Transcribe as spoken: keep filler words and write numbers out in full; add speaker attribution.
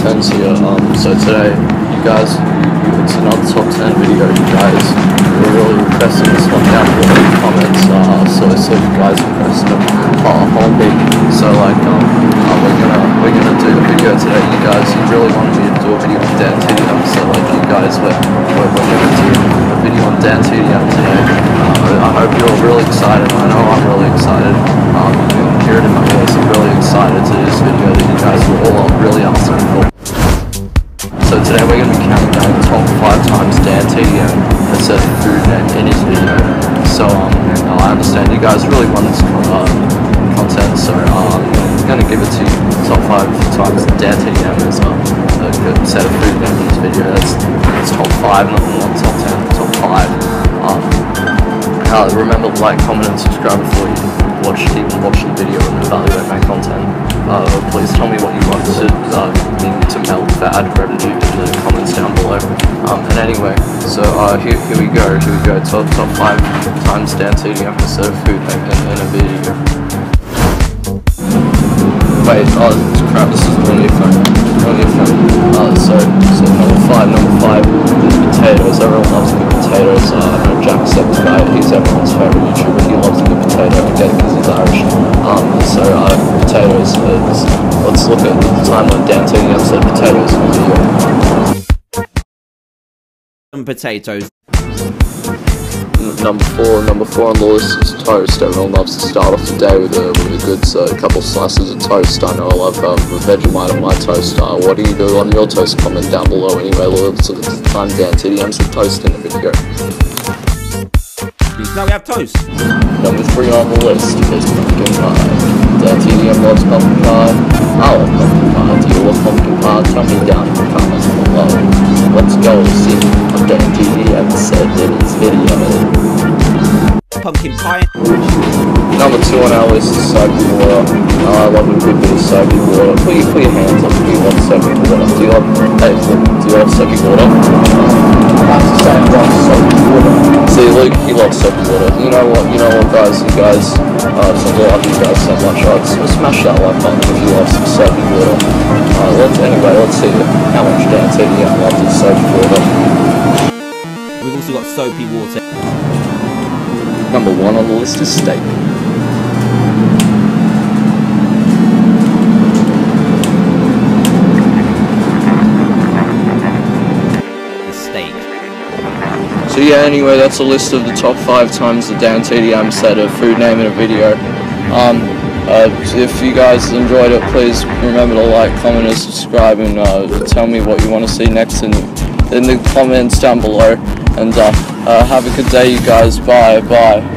Speaker 1: Turns here. Um, so today, you guys, it's another top ten video. You guys were really requesting this one down below in the comments. Uh, so so you guys requested a uh, whole big. So like um, uh, we're gonna we're gonna do the video today. You guys, you really wanted me to do a video on Dan T D M. So like you guys, we're we're, we're gonna do a video on Dan T D M today. Uh, I hope you're really excited. I know I'm really excited. Um, you can hear it in my voice. I'm really excited to do this video that you guys were all really asking for. So today we're going to be counting down the top five times Dan T D M has said a food name in his video. So um, I understand you guys really want this uh, content, so um, I'm going to give it to you. Top five times Dan T D M has uh, said a food name in his video. That's, that's top five, not, not top ten, top five. Um, uh, remember to like, comment and subscribe before you watch, even watch the video and evaluate my content. Uh, please tell me what you want to uh, me to melt for ad credit in the comments down below. Um, and anyway, so uh, here, here we go, here we go, top, top five times Dan T D M has said a food name in, in a video. Wait, oh crap, this is on your phone, on your phone. Uh, so, so number five, number five is potatoes. Everyone loves good potatoes. Uh, I know Jack September, he's everyone's favourite YouTuber. He loves a good potato, I get it because he's Irish. Um, so uh, potatoes, is, let's look at the time when Dan T D M said potatoes in the video.
Speaker 2: Some potatoes.
Speaker 1: Number four, number four on the list is toast. Everyone loves to start off the day with a, with a good uh, couple slices of toast. I know I love um, Vegemite on my toast. Uh, what do you do on your toast? Comment down below. Anyway, let's look at the time Dan T D M said toast in the video.
Speaker 2: Now we have toast.
Speaker 1: Number three on the list is pumpkin pie. Dan T D M loves pumpkin pie. I love pumpkin pie. Do you love pumpkin pie? Tell me down in the comments below. Let's go see what Dan T D M said in his video.
Speaker 2: Pumpkin pie.
Speaker 1: Number two on our list is soapy water. Uh, I love a good bit of soapy water. Put your, put your hands up if you love soapy water. Do you love, hey, do you love soapy water? That's the same, love soapy water. See, Luke, he loves soapy water. You know what, you know what guys, you guys, uh, so I love you guys so much. Uh, so smash that like button if you love some soapy water. Uh, let's, anyway, let's see how much Dan T D M loves his soapy water.
Speaker 2: We've also got soapy water.
Speaker 1: Number one on the list is steak.
Speaker 2: Steak.
Speaker 1: So yeah, anyway, that's a list of the top five times that Dan T D M said a food name in a video. Um, uh, if you guys enjoyed it, please remember to like, comment, and subscribe, and uh, tell me what you want to see next in in the comments down below. And uh, uh, have a good day, you guys. Bye, bye.